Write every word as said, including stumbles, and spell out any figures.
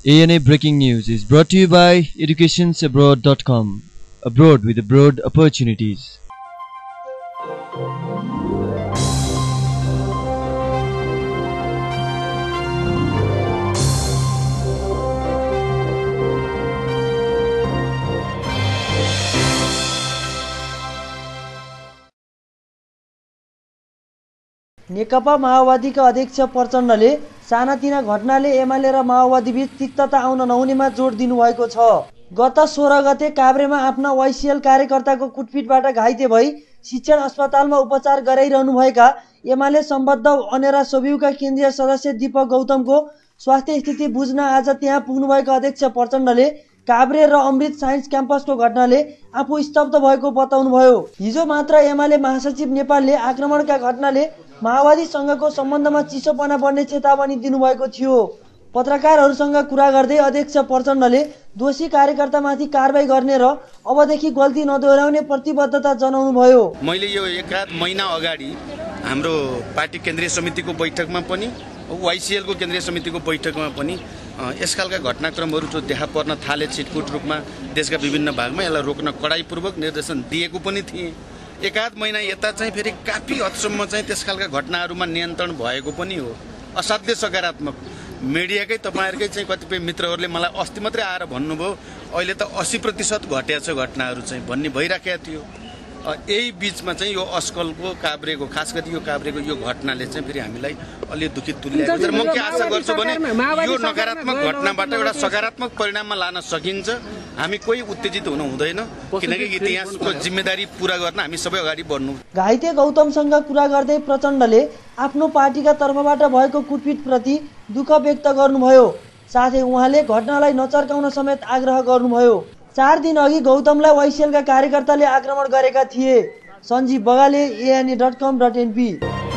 A N A Breaking News is brought to you by educations abroad dot com. Abroad with abroad opportunities. नेकपा माओवादीका अध्यक्ष प्रचण्डले सानातिना घटनाले एमाले र माओवादी बीच तिक्तता आउन नहुनेमा जोड दिनुभएको छ। गत सोह्र गते काभ्रेमा आफ्ना वाइसिएल कार्यकर्ताको कुटपिटबाट घाइते भई शिक्षण अस्पतालमा उपचार गराइरहनुभएका एमाले सम्बद्ध अनेरा सोभिउका केन्द्रीय सदस्य दीपक गौतमको स्वास्थ्य स्थिति बुझ्न आज त्यहाँ पुग्नुभएका अध्यक्ष प्रचण्डले काभ्रे र अमृत साइन्स क्याम्पसको घटनाले आफू स्तब्ध भएको बताउनुभयो। हिजो मात्र एमाले महासचिव नेपालले आक्रमणका घटनाले माओवादी संघको सम्बन्धमा चिसोपना बढ्ने चेतावनी दिनुभएको थियो। पत्रकारहरूसँग कुरा गर्दै अध्यक्ष प्रचण्डले दोषी कार्यकर्तामाथि कारबाही गर्ने र अबदेखि गल्ती नदोहोर्याउने प्रतिबद्धता जनाउनुभयो। मैले यो एकाध महिना अगाडि हाम्रो पार्टी केन्द्रीय समितिको बैठकमा पनि वाइसिएल को केन्द्रीय समितिको बैठकमा पनि यसखालका घटनाक्रमहरू जो देखा पर्न थाले छिटपुट रूपमा देशका विभिन्न भागमा यसलाई रोक्न कडाइपूर्वक निर्देशन दिएको पनि थिए। एकाध महिना यता चाहिँ फेरि काफी हदसम्म चाहिँ त्यसखालका घटनाहरूमा नियन्त्रण भएको पनि हो। असाध्य सकारात्मक मिडियाकै तपाईहरुकै चाहिँ कतिपय मित्रहरूले मलाई अस्ति मात्रै आएर भन्नुभयो अहिले त अस्सी प्रतिशत घटेको छ घटनाहरू चाहिँ भन्ने भइराखेको थियो। यही बीचमा चाहिँ यो अस्कलको काभ्रेको खास गरी यो काभ्रेको यो घटनाले चाहिँ फेरि हामीलाई अलि दुखित तुल्याएको छ। म के आशा गर्छु भने यो नकारात्मक घटनाबाट एउटा सकारात्मक परिणाममा लान सकिन्छ। हामी कोही उत्तेजित हुनु हुँदैन किनकि इतिहासको जिम्मेदारी पूरा गर्न हामी सबै अगाडि बढ्नु। घाइते गौतमसँग कुरा गर्दै प्रचण्डले आफ्नो पार्टीका तर्फबाट भएको कुटपिट प्रति दुःख व्यक्त गर्नुभयो। साथै उहाँले घटनालाई नचर्काउन समेत आग्रह गर्नुभयो। चार दिन अघि गौतमलाई वाइसिएलका कार्यकर्ताले आक्रमण गरेका थिए। सञ्जीव बगाले A N A dot com dot N P.